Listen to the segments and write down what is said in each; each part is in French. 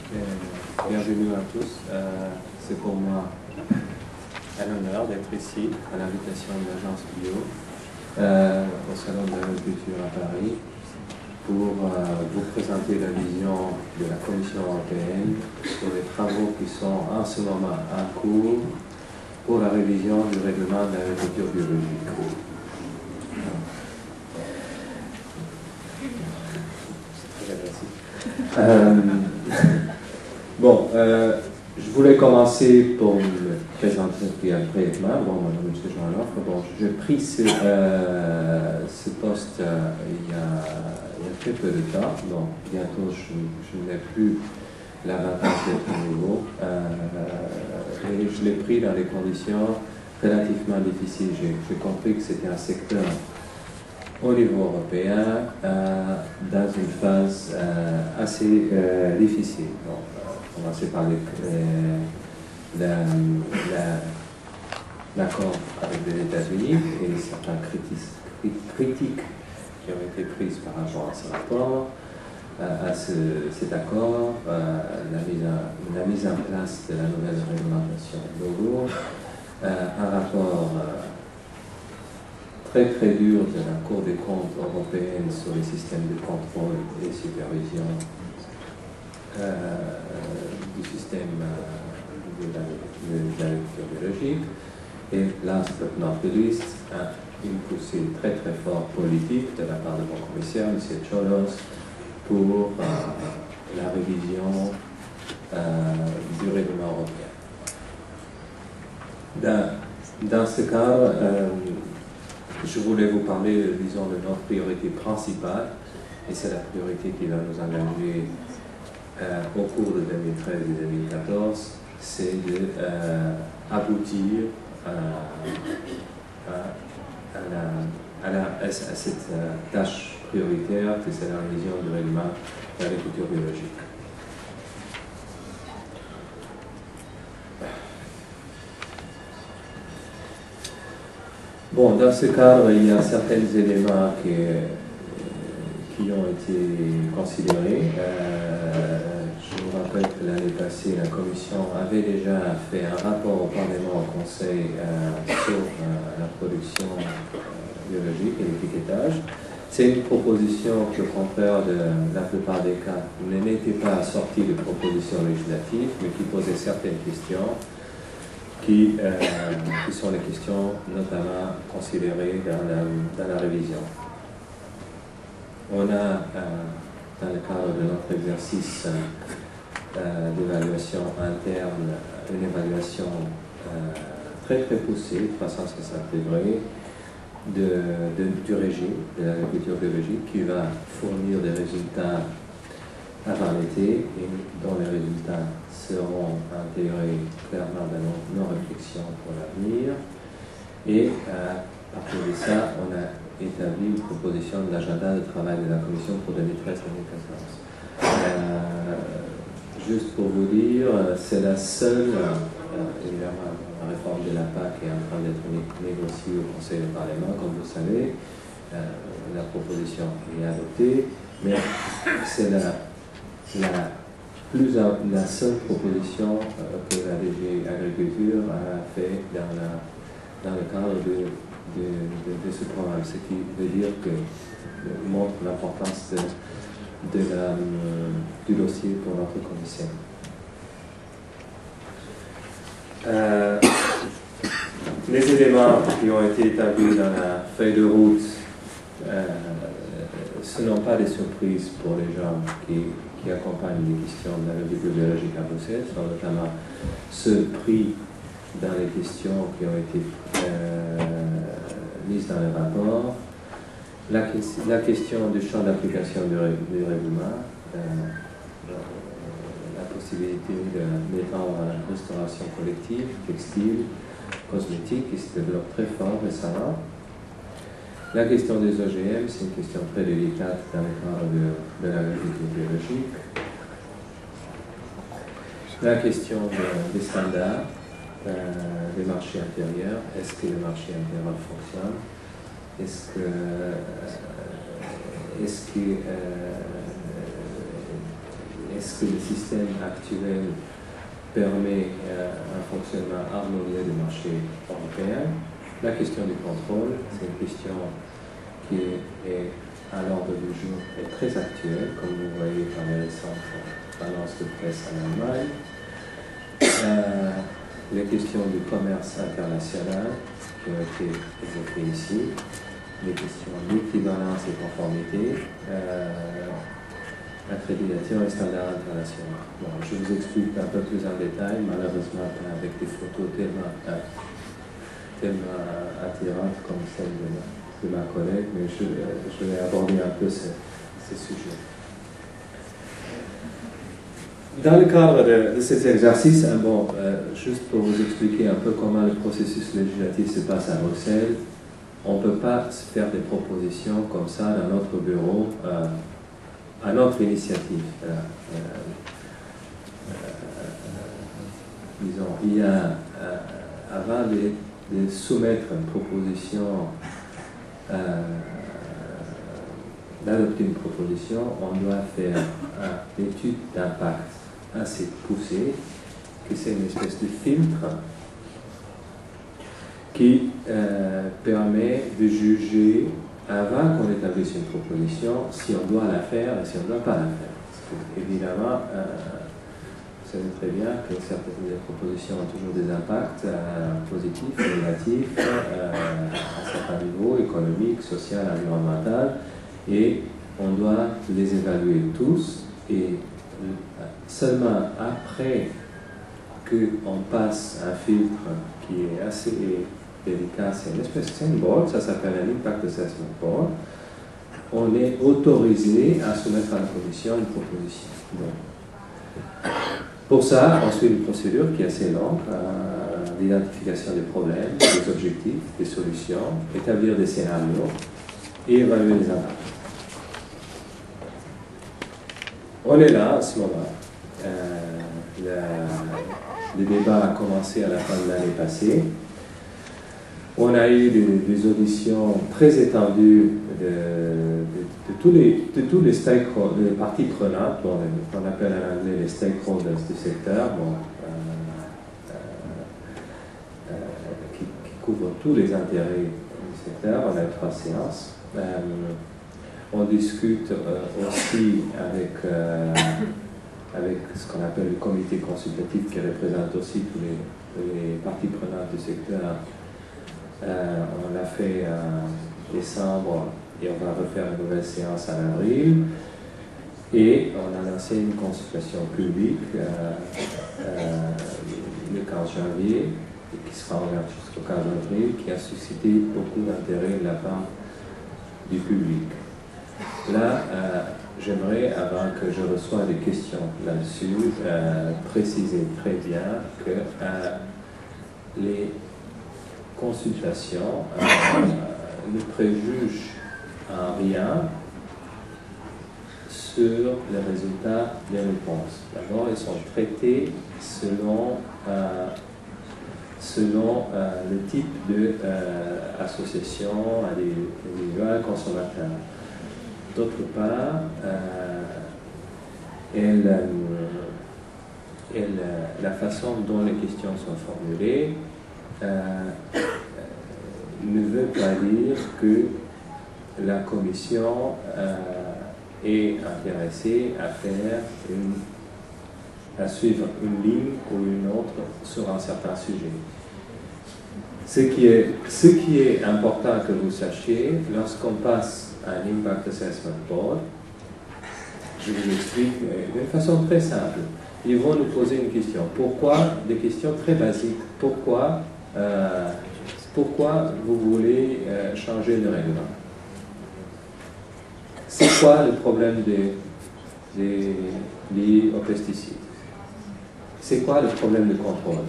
Bienvenue à tous. C'est pour moi un honneur d'être ici à l'invitation de l'agence Bio au Salon de l'Agriculture à Paris pour vous présenter la vision de la Commission européenne sur les travaux qui sont en ce moment en cours pour la révision du règlement de l'agriculture biologique. Je voulais commencer pour me présenter brièvement. Mon nom est M. Jean Loffre. J'ai pris ce poste il y a très peu de temps. Bientôt, je n'ai plus l'avantage d'être nouveau. Et je l'ai pris dans des conditions relativement difficiles. J'ai compris que c'était un secteur au niveau européen dans une phase assez difficile. Commencer par l'accord avec les États-Unis et certaines critiques qui ont été prises par rapport à ce rapport, à cet accord, la mise en place de la nouvelle réglementation logo, un rapport très dur de la Cour des comptes européenne sur les systèmes de contrôle et supervision du système de l'agriculture biologique. Et last but not least, une poussée très forte politique de la part de mon commissaire, M. Cholos, pour la révision du règlement européen. Dans ce cadre, je voulais vous parler, disons, de notre priorité principale, et c'est la priorité qui va nous engager au cours de 2013 et 2014, c'est d'aboutir à cette tâche prioritaire que c'est la révision du règlement de l'agriculture biologique. Dans ce cadre, il y a certains éléments qui ont été considérés. Je vous rappelle que l'année passée, la Commission avait déjà fait un rapport au Parlement, au Conseil, sur la production biologique et l'étiquetage. C'est une proposition qui, au contraire de la plupart des cas, n'était pas assortie de propositions législatives, mais qui posait certaines questions qui sont les questions notamment considérées dans la révision. On a, dans le cadre de notre exercice d'évaluation interne, une évaluation très poussée, 360 degrés, du régime de l'agriculture biologique qui va fournir des résultats avant l'été et dont les résultats seront intégrés clairement dans nos réflexions pour l'avenir. Et à partir de ça, on a établi une proposition de l'agenda de travail de la Commission pour 2013-2014. Juste pour vous dire, c'est la seule, évidemment, la réforme de la PAC est en train d'être négociée au Conseil du Parlement, comme vous savez. La proposition est adoptée, mais c'est la seule proposition que la DG Agriculture a fait dans le cadre de ce programme, ce qui veut dire que montre l'importance du dossier pour notre commissaire. Les éléments qui ont été établis dans la feuille de route, ce ne sont pas des surprises pour les gens qui accompagnent les questions de l'agriculture biologique à Bruxelles, sont notamment ceux pris dans les questions qui ont été mises dans le rapport. La question du champ d'application du règlement, la possibilité d'étendre à la restauration collective, textile, cosmétique, qui se développe très fort récemment. La question des OGM, c'est une question très délicate dans le cadre de l'agriculture biologique. La question des standards, des marchés intérieurs. Est-ce que le marché intérieur fonctionne? Est-ce que est-ce que le système actuel permet un fonctionnement harmonieux du marché européen? La question du contrôle, c'est une question qui est à l'ordre du jour et très actuelle, comme vous voyez par les récentes annonces de presse en Allemagne. Les questions du commerce international qui ont été évoquées ici, les questions d'équivalence et conformité, accréditation et standards internationaux. Bon, je vous explique un peu plus en détail, malheureusement pas avec des photos tellement attirantes comme celle de ma collègue, mais je vais aborder un peu ces sujets. Dans le cadre de ces exercices, juste pour vous expliquer un peu comment le processus législatif se passe à Bruxelles, on ne peut pas se faire des propositions comme ça dans notre bureau à notre initiative. Disons, il y a, avant de soumettre une proposition, d'adopter une proposition, on doit faire une étude d'impact assez poussée, que c'est une espèce de filtre qui permet de juger, avant qu'on établisse une proposition, si on doit la faire et si on ne doit pas la faire. Parce que, évidemment, vous savez très bien que certaines propositions ont toujours des impacts positifs, négatifs, à certains niveaux, économiques, social, environnemental, et on doit les évaluer tous, et seulement après qu'on passe un filtre qui est assez délicat, c'est une espèce de board, ça s'appelle un Impact Assessment Board, on est autorisé à soumettre à la Commission une proposition. Donc, pour ça, on suit une procédure qui est assez longue, l'identification des problèmes, des objectifs, des solutions, établir des scénarios et évaluer les impacts. On est là à ce moment-là. Le débat a commencé à la fin de l'année passée. On a eu des auditions très étendues de tous les stakeholders, les parties prenantes, qu'on appelle en anglais les stakeholders du secteur, qui couvrent tous les intérêts du secteur. On a eu 3 séances. On discute aussi avec ce qu'on appelle le comité consultatif qui représente aussi tous les parties prenantes du secteur. On l'a fait en décembre et on va refaire une nouvelle séance en avril. Et on a lancé une consultation publique le 15 janvier, qui sera ouverte jusqu'au 15 avril, qui a suscité beaucoup d'intérêt de la part du public. Là, j'aimerais, avant que je reçoive des questions là-dessus, préciser très bien que les consultations ne préjugent en rien sur les résultats des réponses. D'abord, ils sont traités selon le type d'association individuelle consommateur. D'autre part, la façon dont les questions sont formulées ne veut pas dire que la Commission est intéressée à suivre une ligne ou une autre sur un certain sujet. Ce qui est important que vous sachiez, lorsqu'on passe à un Impact Assessment Board, je vous explique d'une façon très simple. Ils vont nous poser une question. Pourquoi? Des questions très basiques. Pourquoi vous voulez changer le règlement? C'est quoi le problème lié aux pesticides? C'est quoi le problème de contrôle?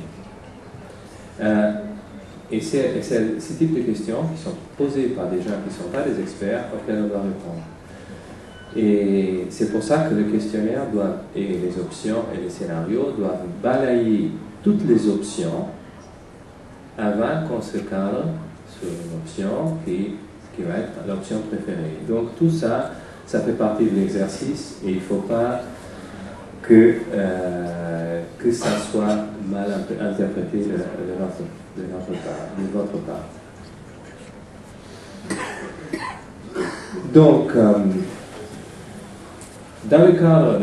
Et c'est ce type de questions qui sont posées par des gens qui ne sont pas des experts auxquels on doit répondre. Et c'est pour ça que le questionnaire et les options et les scénarios doivent balayer toutes les options avant qu'on se cadre sur une option qui va être l'option préférée. Donc tout ça, ça fait partie de l'exercice et il ne faut pas que ça soit mal interprété de votre part. Donc, dans le cadre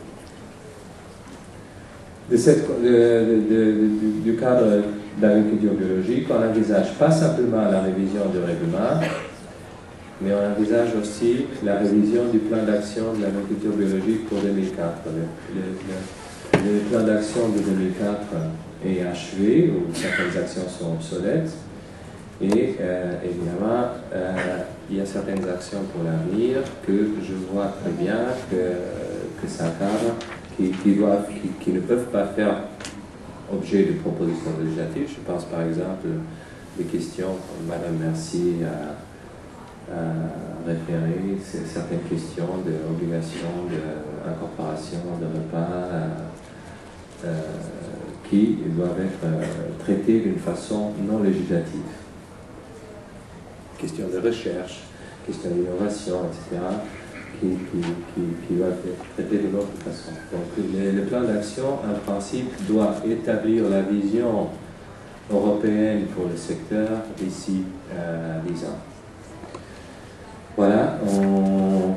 du cadre d'agriculture biologique, on n'envisage pas simplement la révision du règlement, mais on envisage aussi la révision du plan d'action de l'agriculture biologique pour 2004. Le plan d'action de 2004 est achevé, où certaines actions sont obsolètes, et évidemment, il y a certaines actions pour l'avenir que je vois très bien que ça cadre, qui ne peuvent pas faire objet de propositions législatives. Je pense par exemple des questions comme Madame Mercier a référé, certaines questions d'obligation d'incorporation de repas qui doivent être traitées d'une façon non législative. Questions de recherche, questions d'innovation, etc., qui doivent être traitées d'une autre façon. Donc le plan d'action, en principe, doit établir la vision européenne pour le secteur d'ici 10 ans. Voilà, on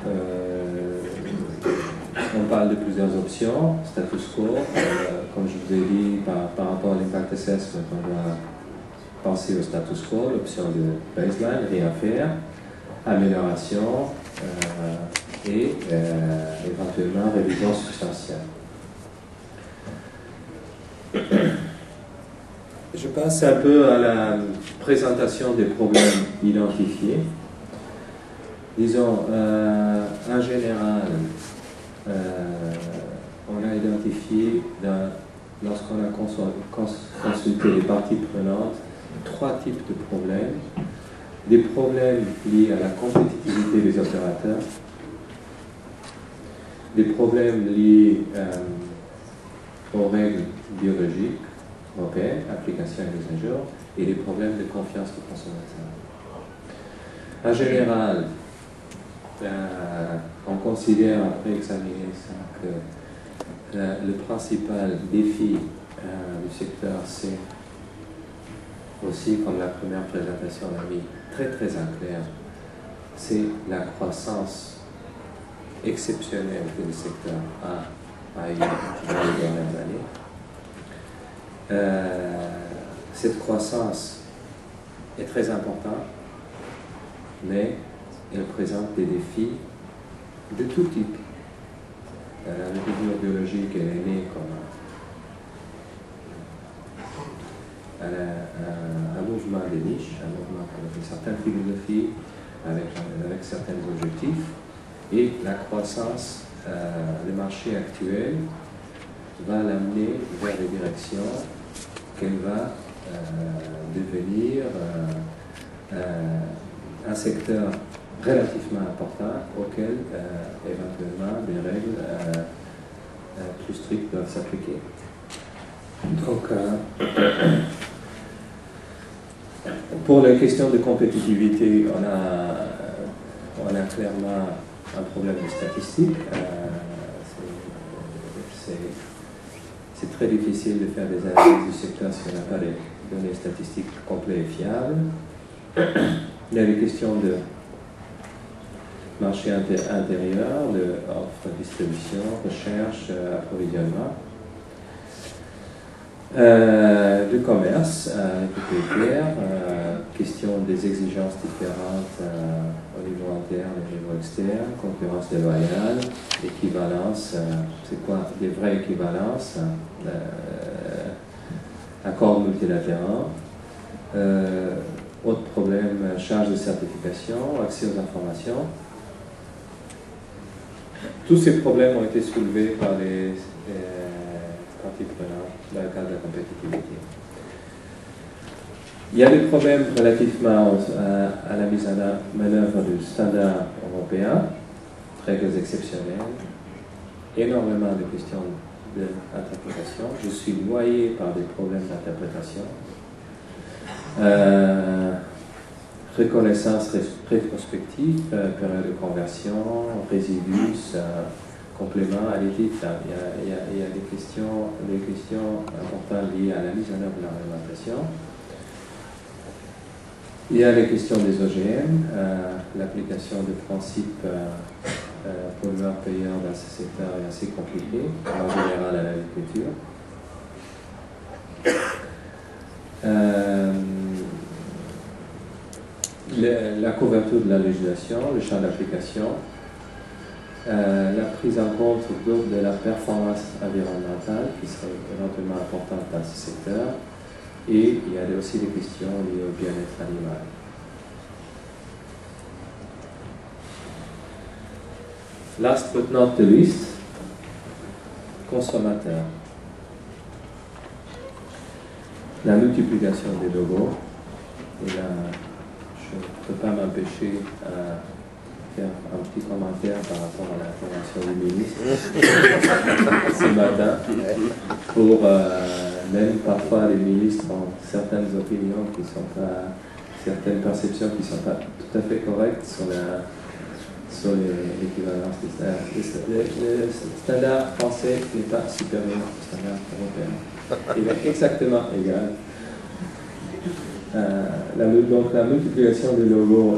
parle de plusieurs options, status quo, comme je vous ai dit, par rapport à l'impact assessment, on doit penser au status quo, l'option de baseline, rien faire, amélioration et éventuellement révision substantielle. Je passe un peu à la présentation des problèmes identifiés. Disons, en général, on a identifié, lorsqu'on a consulté les parties prenantes, 3 types de problèmes. Des problèmes liés à la compétitivité des opérateurs, des problèmes liés aux règles biologiques européennes, application et mise à jour, et des problèmes de confiance du consommateur. En général, on considère, après examiner ça, que le principal défi du secteur, c'est aussi, comme la première présentation l'a mis très en clair, c'est la croissance exceptionnelle que le secteur a eu dans les dernières années. Cette croissance est très importante, mais elle présente des défis de tout type. L'agriculture biologique, elle est née comme un mouvement de niche, un mouvement avec une certaine philosophie, avec certains objectifs, et la croissance, le marché actuel va l'amener vers des directions qu'elle va devenir un secteur relativement important auquel éventuellement des règles plus strictes doivent s'appliquer. Donc, pour les questions de compétitivité, on a clairement un problème de statistiques. C'est très difficile de faire des analyses du secteur si on n'a pas des données statistiques complètes et fiables. Il y a des questions de marché intérieur, de offre, distribution, recherche, approvisionnement. De commerce, propriétaire, question des exigences différentes au niveau interne et au niveau externe, concurrence déloyale, équivalence, c'est quoi des vraies équivalences, accords multilatéraux, autre problème, charge de certification, accès aux informations. Tous ces problèmes ont été soulevés par les parties prenantes dans le cadre de la compétitivité. Il y a des problèmes relativement à la mise en œuvre du standard européen, règles exceptionnelles, énormément de questions d'interprétation. Je suis noyé par des problèmes d'interprétation. Reconnaissance rétrospective, période de conversion, résidus, complément additif. Il y a des questions importantes liées à la mise en œuvre de la réglementation. Il y a les questions des OGM, l'application des principes pollueur-payeur dans ce secteur est assez compliquée, en général à l'agriculture. La couverture de la législation, le champ d'application, la prise en compte de la performance environnementale qui serait éventuellement importante dans ce secteur, et il y a aussi des questions liées au bien-être animal. Last but not the least, consommateur. La multiplication des logos, et là, je ne peux pas m'empêcher à faire un petit commentaire par rapport à l'information du ministre ce matin, pour même parfois les ministres ont certaines opinions qui sont pas, certaines perceptions qui ne sont pas tout à fait correctes sur l'équivalence des standards. Le standard français n'est pas supérieur au standard européen. Il est exactement égal. Donc la multiplication des logos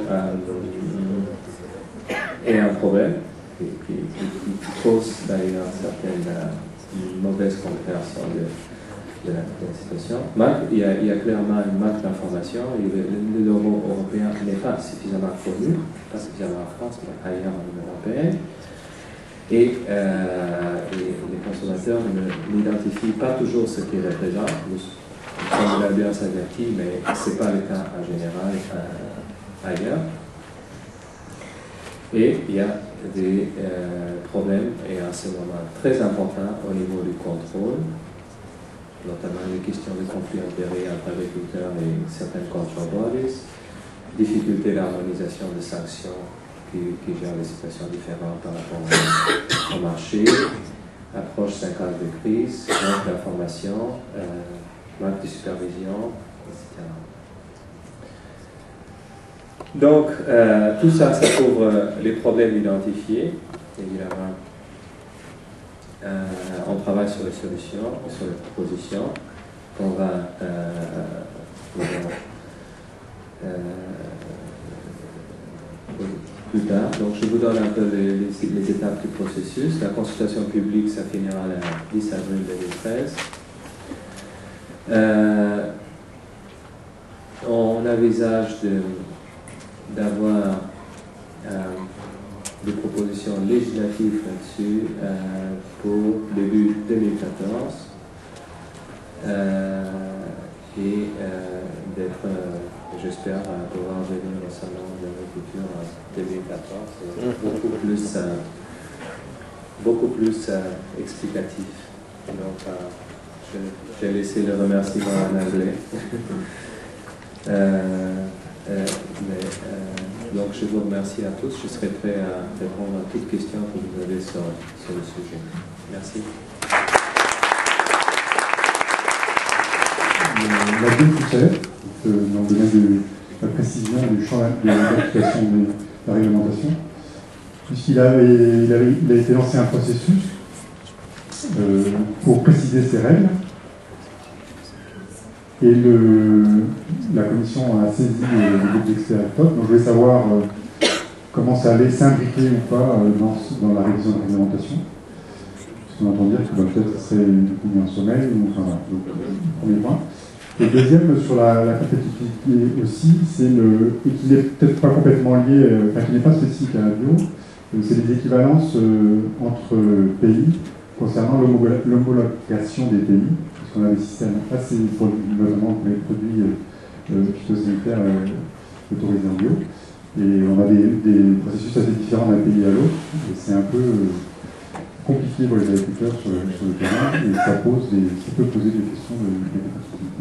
est un problème qui cause d'ailleurs certaines mauvaises compréhensions de la situation. Il y a clairement une manque d'information. Le logo européen n'est pas suffisamment connu, pas suffisamment en France, mais ailleurs en Union européenne. Et les consommateurs n'identifient pas toujours ce qu'ils représentent. Nous sommes de l'Alliance avertie, mais ce n'est pas le cas en général ailleurs. Et il y a des problèmes, et à ce moment très importants au niveau du contrôle, notamment les questions de conflits d'intérêts entre agriculteurs et certaines control bodies, difficulté d'harmonisation de sanctions qui gèrent des situations différentes par rapport au marché, approche 5 ans de crise, manque d'information, manque de supervision, etc. Donc, tout ça, ça couvre les problèmes identifiés, évidemment. On travaille sur les solutions, sur les propositions qu'on va plus tard. Donc, je vous donne un peu les étapes du processus. La consultation publique, ça finira le 10 avril 2013. On envisage d'avoir des propositions législatives là-dessus pour début 2014 et d'être, j'espère, pouvoir venir au salon de l'agriculture en 2014 beaucoup plus explicatif. Donc, j'ai laissé le remerciement en anglais. Donc je vous remercie à tous. Je serai prêt à répondre à toutes questions que vous avez sur le sujet. Merci. La DQCF, dans le domaine de la précision du champ d'application de la réglementation, puisqu'il a été lancé un processus pour préciser ces règles. Et la commission a saisi le groupe d'experts top. Donc je voulais savoir comment ça allait s'imbriquer ou pas dans la révision de la réglementation. Parce qu'on entend dire que peut-être ce serait un sommeil, ou enfin voilà, donc premier point. Et deuxième, sur la compétitivité aussi, et qui n'est peut-être pas complètement lié, enfin qui n'est pas spécifique à la bio, c'est les équivalences entre pays concernant l'homologation des pays. On a des systèmes assez, notamment pour les produits phytosanitaires autorisés en bio. Et on a des processus assez différents d'un pays à l'autre. Et c'est un peu compliqué pour les agriculteurs sur le terrain. Et ça peut poser des questions de compétitivité.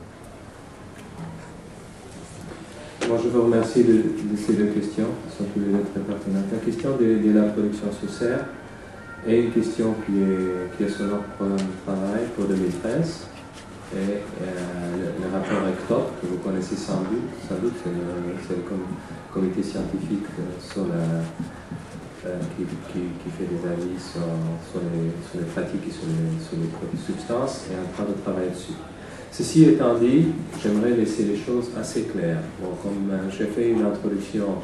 Moi, je vous remercie de ces deux questions, qui sont toutes les deux très pertinentes. La question de la production sous serre est une question qui est sur notre programme de travail pour 2013. Et le rapport ECTOP, que vous connaissez sans doute c'est le comité scientifique sur qui fait des avis sur les pratiques et sur les substances, est en train de travailler dessus. Ceci étant dit, j'aimerais laisser les choses assez claires. Bon, comme j'ai fait une introduction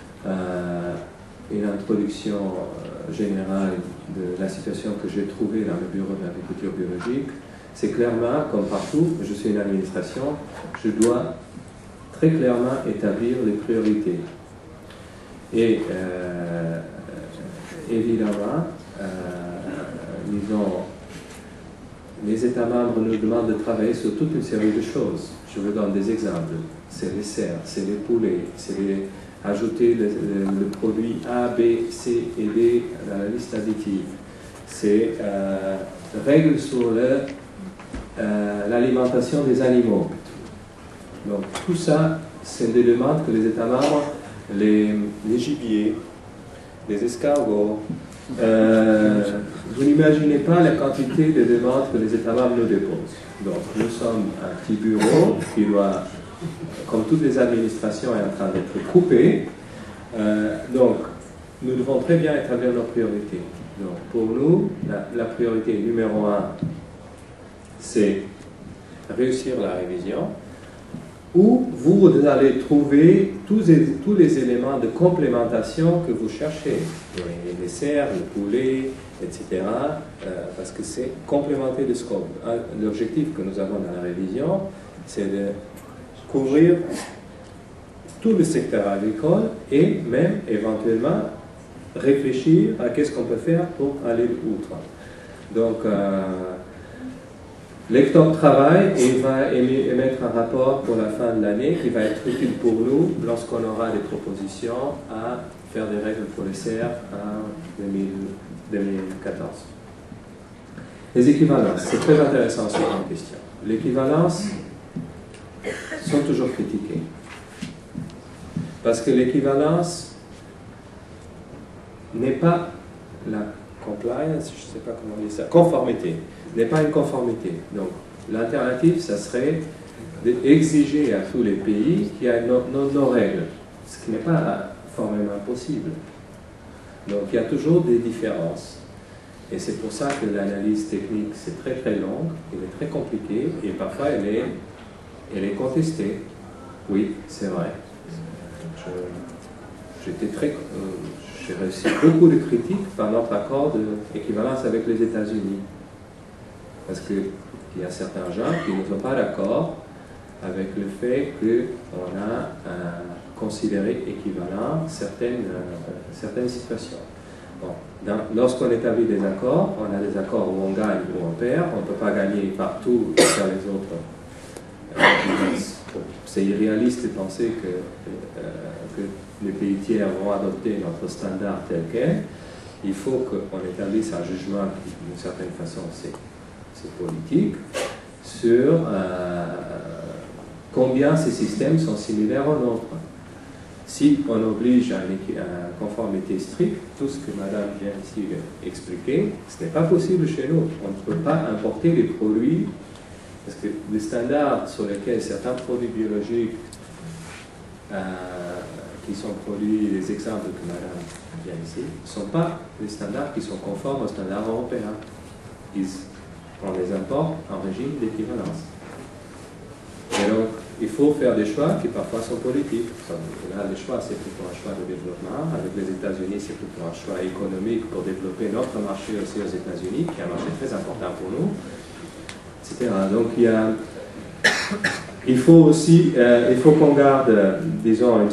générale de la situation que j'ai trouvée dans le bureau de l'agriculture biologique, c'est clairement, comme partout, je suis une administration, je dois très clairement établir les priorités. Et évidemment, disons, les États membres nous demandent de travailler sur toute une série de choses. Je vous donne des exemples. C'est les cerfs, c'est les poulets, c'est ajouter le produit A, B, C et D dans la liste additive. C'est règles sur l'alimentation des animaux. Donc tout ça, c'est des demandes que les États membres, les gibiers, les escargots, vous n'imaginez pas la quantité de demandes que les États membres nous déposent. Donc nous sommes un petit bureau qui doit, comme toutes les administrations, est en train d'être coupé. Donc nous devons très bien établir nos priorités. Donc pour nous, la priorité numéro 1, c'est réussir la révision, où vous allez trouver tous les éléments de complémentation que vous cherchez, les cerfs, le poulet, etc., parce que c'est complémenter le scope. L'objectif que nous avons dans la révision, c'est de couvrir tout le secteur agricole et même éventuellement réfléchir à qu'est-ce qu'on peut faire pour aller outre. Donc, l'ECTOP travaille et va émettre un rapport pour la fin de l'année qui va être utile pour nous lorsqu'on aura des propositions à faire des règles pour les cerfs en 2014. Les équivalences, c'est très intéressant cette question. Les équivalences sont toujours critiquées. Parce que l'équivalence n'est pas la compliance, je ne sais pas comment dire ça, conformité, n'est pas une conformité. Donc, l'alternative, ça serait d'exiger à tous les pays qu'il y ait nos règles, ce qui n'est pas formellement possible. Donc, il y a toujours des différences. Et c'est pour ça que l'analyse technique, c'est très très longue, elle est très compliquée, et parfois elle est contestée. Oui, c'est vrai. J'ai reçu beaucoup de critiques par notre accord d'équivalence avec les États-Unis. Parce qu'il y a certains gens qui ne sont pas d'accord avec le fait qu'on a considéré équivalent certaines situations. Bon, lorsqu'on établit des accords, on a des accords où on gagne ou on perd, on ne peut pas gagner partout sur les autres. C'est irréaliste de penser que les pays tiers vont adopter notre standard tel quel. Il faut qu'on établisse un jugement qui, d'une certaine façon, c'est politique, sur combien ces systèmes sont similaires aux nôtres. Si on oblige à une conformité stricte, tout ce que Madame vient ici expliquer, ce n'est pas possible chez nous. On ne peut pas importer des produits, parce que les standards sur lesquels certains produits biologiques qui sont produits, les exemples que Madame vient ici, ne sont pas les standards qui sont conformes aux standards européens. On les importe en régime d'équivalence. Et donc, il faut faire des choix qui parfois sont politiques. Là, le choix, c'est plutôt un choix de développement. Avec les États-Unis, c'est plutôt un choix économique pour développer notre marché aussi aux États-Unis, qui est un marché très important pour nous, etc. Donc, il faut aussi, il faut qu'on garde, disons,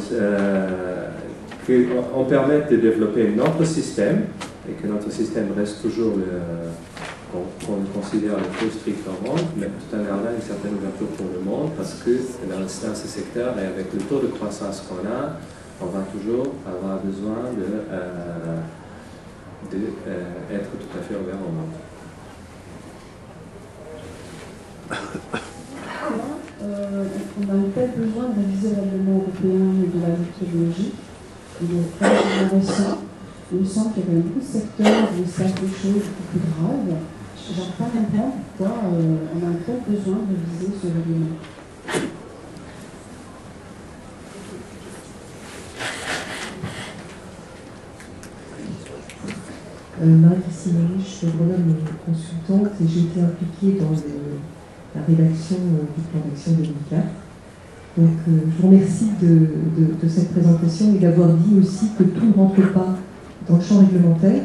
qu'on permette de développer notre système, et que notre système reste toujours qu'on considère le plus strict au monde, mais tout en gardant une certaine ouverture pour le monde, parce que dans ce secteur et avec le taux de croissance qu'on a, on va toujours avoir besoin d'être tout à fait ouvert au monde. On a peut-être besoin de réviser le règlement européen de l'agriculture biologique. Il est très récent. Il me semble qu'il y a quand même beaucoup de secteurs où il se passe des choses beaucoup plus graves. Je n'arrive pas à comprendre pourquoi on a peut-être besoin de réviser ce règlement. Marie-Christine Riche, je suis agronome et consultante et j'ai été impliquée dans la rédaction du plan d'action 2004. Donc je vous remercie de cette présentation et d'avoir dit aussi que tout ne rentre pas dans le champ réglementaire.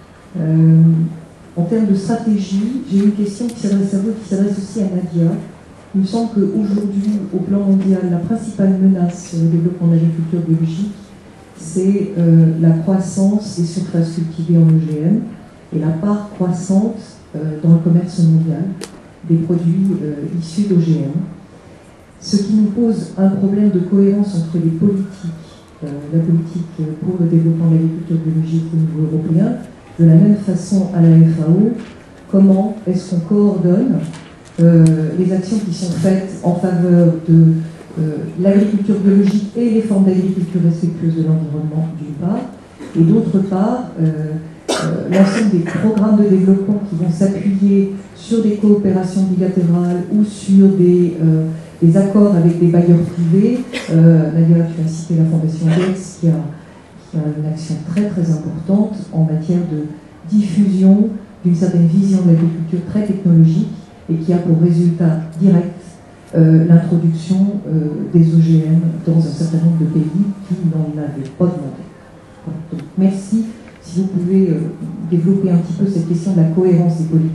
En termes de stratégie, j'ai une question qui s'adresse aussi à Nadia. Il me semble qu'aujourd'hui, au plan mondial, la principale menace sur le développement de l'agriculture biologique, c'est la croissance des surfaces cultivées en OGM et la part croissante dans le commerce mondial des produits issus d'OGM. Ce qui nous pose un problème de cohérence entre les politiques, la politique pour le développement de l'agriculture biologique au niveau européen, de la même façon à la FAO, comment est-ce qu'on coordonne les actions qui sont faites en faveur de l'agriculture biologique et les formes d'agriculture respectueuses de l'environnement d'une part, et d'autre part, l'ensemble des programmes de développement qui vont s'appuyer sur des coopérations bilatérales ou sur des accords avec des bailleurs privés. Nadia, tu as cité la Fondation Gates qui a une action très très importante en matière de diffusion d'une certaine vision de l'agriculture très technologique et qui a pour résultat direct l'introduction des OGM dans un certain nombre de pays qui n'en avaient pas demandé. Voilà. Donc, merci. Si vous pouvez développer un petit peu cette question de la cohérence des politiques.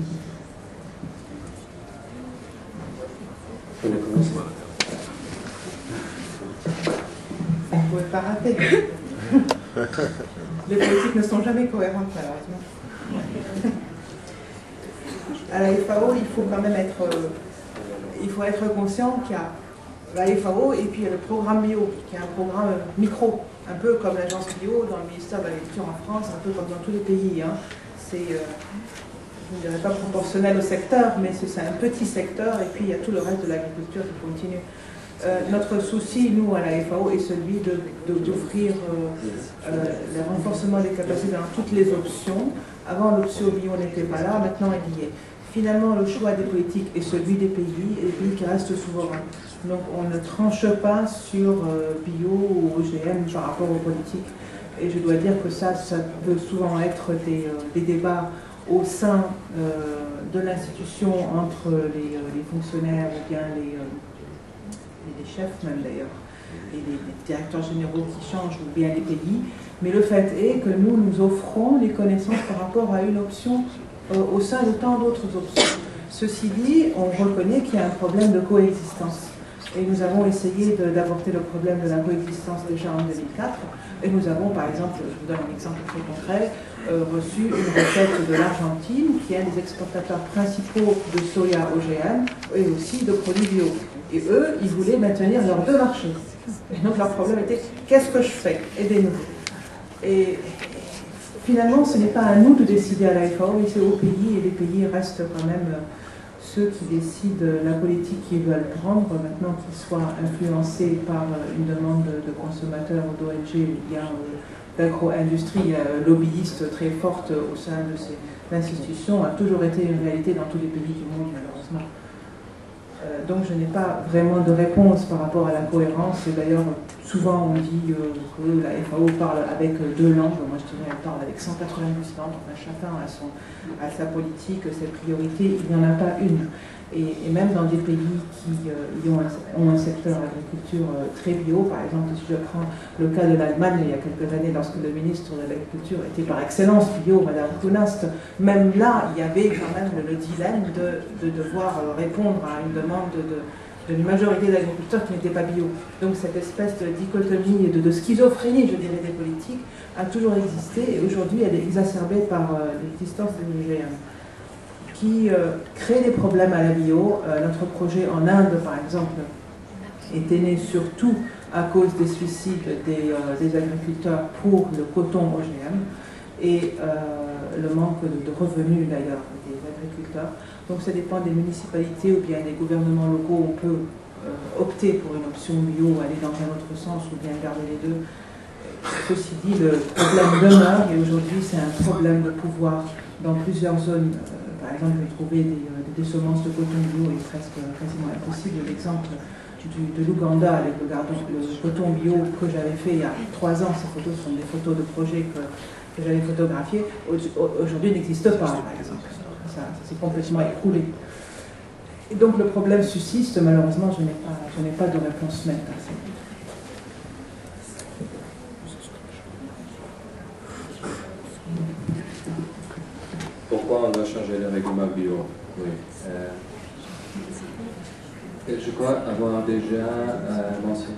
Vous ne pouvez pas rater. Les politiques ne sont jamais cohérentes, malheureusement. À la FAO, il faut quand même être conscient qu'il y a la FAO et puis il y a le programme bio, qui est un programme micro, un peu comme l'agence bio dans le ministère de l'Agriculture en France, un peu comme dans tous les pays. Hein. C'est, je ne dirais pas proportionnel au secteur, mais c'est un petit secteur et puis il y a tout le reste de l'agriculture qui continue. Notre souci, nous, à la FAO, est celui d'offrir le renforcement des capacités dans toutes les options. Avant, l'option bio n'était pas là, maintenant elle y est. Finalement, le choix des politiques est celui des pays, et des pays qui restent souverains. Donc, on ne tranche pas sur bio ou OGM par rapport aux politiques. Et je dois dire que ça peut souvent être des débats au sein de l'institution entre les fonctionnaires ou bien les chefs même d'ailleurs, et les directeurs généraux qui changent ou bien les pays. Mais le fait est que nous offrons les connaissances par rapport à une option au sein de tant d'autres options. Ceci dit, on reconnaît qu'il y a un problème de coexistence. Et nous avons essayé d'aborder le problème de la coexistence déjà en 2004. Et nous avons, par exemple, je vous donne un exemple très concret, reçu une requête de l'Argentine, qui est un des exportateurs principaux de soya OGM et aussi de produits bio. Et eux, ils voulaient maintenir leurs deux marchés. Et donc leur problème était, qu'est-ce que je fais? Aidez-nous. Et finalement, ce n'est pas à nous de décider à la FAO, mais c'est aux pays, et les pays restent quand même ceux qui décident la politique qu'ils veulent prendre, maintenant qu'ils soient influencés par une demande de consommateurs ou d'ONG ou bien d'agro-industrie lobbyiste très forte au sein de ces institutions, a toujours été une réalité dans tous les pays du monde, malheureusement. Donc je n'ai pas vraiment de réponse par rapport à la cohérence. Et d'ailleurs, souvent on dit que la FAO parle avec deux langues. Moi je dirais qu'elle parle avec 192 langues. Enfin, chacun a sa politique, ses priorités. Il n'y en a pas une. Et même dans des pays qui ont un secteur agriculture très bio, par exemple, si je prends le cas de l'Allemagne, il y a quelques années, lorsque le ministre de l'Agriculture était par excellence bio, Madame Kunast, même là, il y avait quand même le dilemme de devoir répondre à une demande d'une majorité d'agriculteurs qui n'étaient pas bio. Donc cette espèce de dichotomie et de schizophrénie, je dirais, des politiques, a toujours existé, et aujourd'hui elle est exacerbée par l'existence des OGM. Qui crée des problèmes à la bio. Notre projet en Inde, par exemple, était né surtout à cause des suicides des agriculteurs pour le coton OGM et le manque de revenus d'ailleurs des agriculteurs. Donc ça dépend des municipalités ou bien des gouvernements locaux. On peut opter pour une option bio, aller dans un autre sens ou bien garder les deux. Ceci dit, le problème demeure et aujourd'hui c'est un problème de pouvoir dans plusieurs zones. Par exemple, trouver des semences de coton bio est quasiment impossible. L'exemple de l'Ouganda avec le coton bio que j'avais fait il y a 3 ans, ces photos sont des photos de projets que que j'avais photographiées, aujourd'hui n'existent pas, par exemple. Ça s'est complètement écroulé. Et donc le problème subsiste, malheureusement, je n'ai pas de réponse nette à ça. Pourquoi on doit changer le règlement bio? Oui. Je crois avoir déjà mentionné.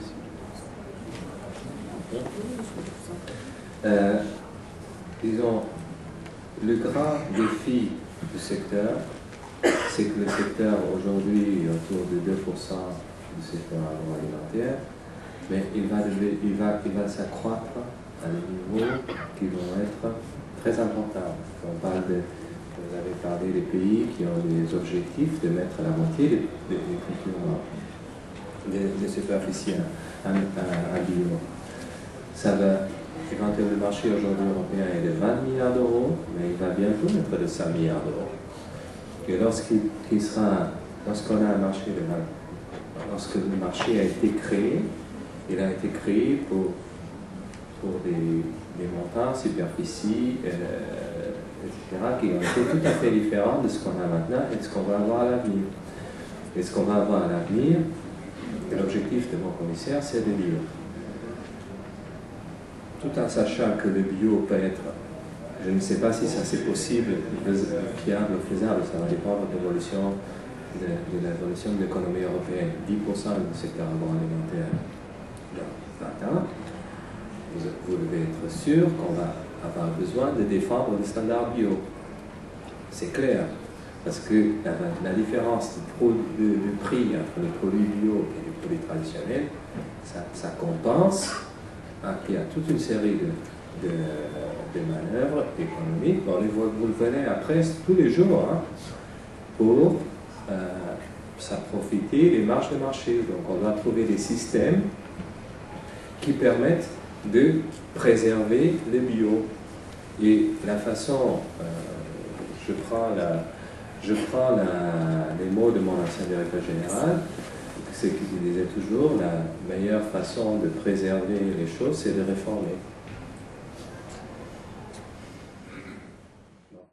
Disons, le grand défi du secteur, c'est que le secteur aujourd'hui est autour de 2% du secteur agroalimentaire, mais il va s'accroître à des niveaux qui vont être très importants. On parle vous avez parlé des pays qui ont des objectifs de mettre la moitié des cultures des superficies à bio. Ça va, éventuellement, le marché aujourd'hui européen est de 20 milliards d'euros, mais il va bientôt être de 5 milliards d'euros. Et lorsqu'on a un marché lorsque le marché a été créé, il a été créé pour des montants, superficies, etc., qui ont été tout à fait différents de ce qu'on a maintenant et de ce qu'on va avoir à l'avenir. Et ce qu'on va avoir à l'avenir, et l'objectif de mon commissaire, c'est le bio. Tout en sachant que le bio peut être, je ne sais pas si ça c'est possible, fiable ou faisable, ça va dépendre de l'évolution de l'économie européenne. 10% du secteur agroalimentaire dans 20 ans. Vous devez être sûr qu'on va avoir besoin de défendre les standards bio. C'est clair, parce que la différence de prix entre les produits bio et les produits traditionnels, ça compense qu'il y a toute une série de manœuvres économiques. Bon, vous le venez après tous les jours pour ça profiter des marges de marché. Donc on doit trouver des systèmes qui permettent de préserver le bio. Et la façon, je prends les mots de mon ancien directeur général, c'est qu'il disait toujours la meilleure façon de préserver les choses, c'est de réformer.